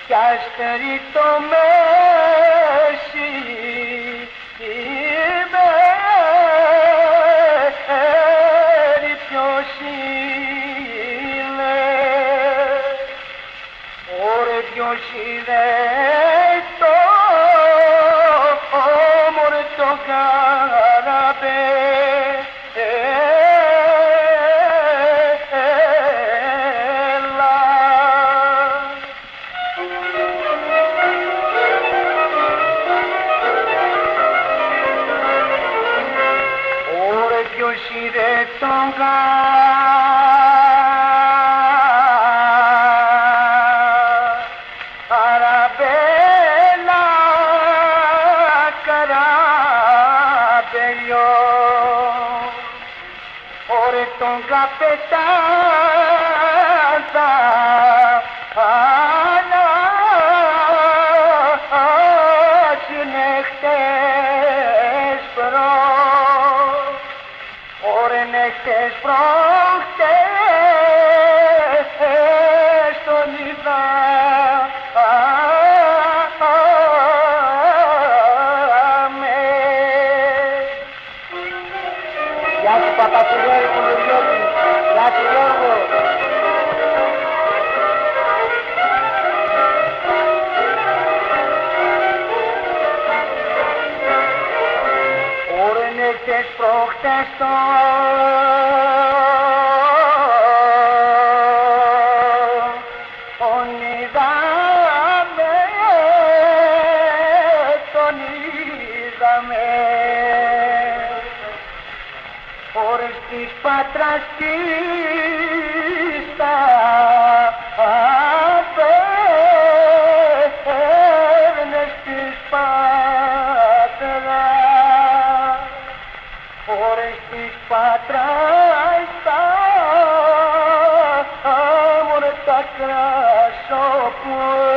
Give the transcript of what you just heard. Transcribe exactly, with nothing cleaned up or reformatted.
κι άστερη το μέση ημέρη ποιος είναι, ωρε ποιος είναι το όμορφο καράβι. Ποιος είδε τον καραβέλα καραβέλιο, ωρε τον καπετάν θα ανάσυνε χτες προχτές, ωρε ναι χτες προχτές τον είδα με. Γεια σου Παπασιλιώρη Κουλουριώτη, γεια σου Γιώργο. Ωρε ναι χτες προχτές τον είδαμε, τον είδαμε, ωρε στις Πάτρας της τα απέρνες της Πάτρας, ωρε στις Πάτρας τα μωρέ τα κρασόπου.